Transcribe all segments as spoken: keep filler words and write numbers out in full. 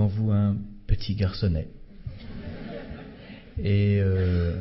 devant vous un petit garçonnet. Et euh,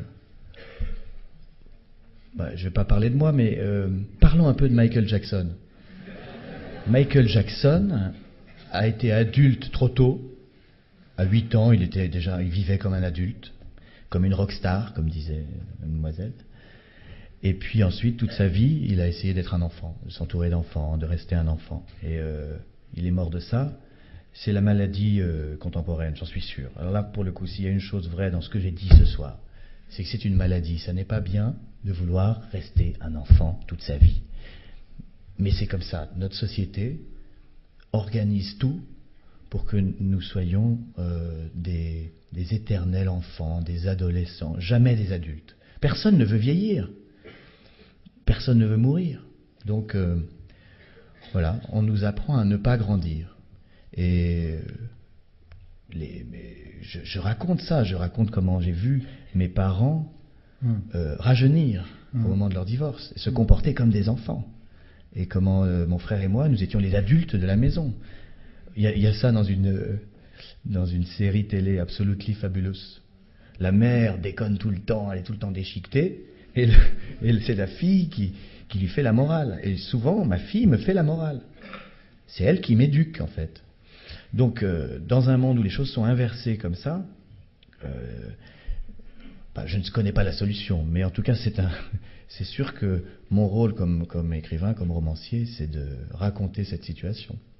bah, je ne vais pas parler de moi, mais euh, parlons un peu de Michael Jackson. Michael Jackson a été adulte trop tôt. À huit ans, il était déjà, il vivait comme un adulte, comme une rockstar, comme disait mademoiselle. Et puis ensuite, toute sa vie, il a essayé d'être un enfant, de s'entourer d'enfants, de rester un enfant. Et euh, il est mort de ça. C'est la maladie euh, contemporaine, j'en suis sûr. Alors là, pour le coup, s'il y a une chose vraie dans ce que j'ai dit ce soir, c'est que c'est une maladie. Ça n'est pas bien de vouloir rester un enfant toute sa vie. Mais c'est comme ça. Notre société organise tout pour que nous soyons euh, des, des éternels enfants, des adolescents, jamais des adultes. Personne ne veut vieillir. Personne ne veut mourir. Donc, euh, voilà, on nous apprend à ne pas grandir. Et les, mais je, je raconte ça, je raconte comment j'ai vu mes parents euh, rajeunir mmh. au moment de leur divorce, et se comporter comme des enfants. Et comment euh, mon frère et moi, nous étions les adultes de la maison. Il y a, il y a ça dans une, euh, dans une série télé Absolutely Fabulous. La mère déconne tout le temps, elle est tout le temps déchiquetée. Et, le, et c'est la fille qui, qui lui fait la morale. Et souvent, ma fille me fait la morale. C'est elle qui m'éduque, en fait. Donc, euh, dans un monde où les choses sont inversées comme ça, euh, bah, je ne connais pas la solution. Mais en tout cas, c'est, un, c'est sûr que mon rôle comme, comme écrivain, comme romancier, c'est de raconter cette situation.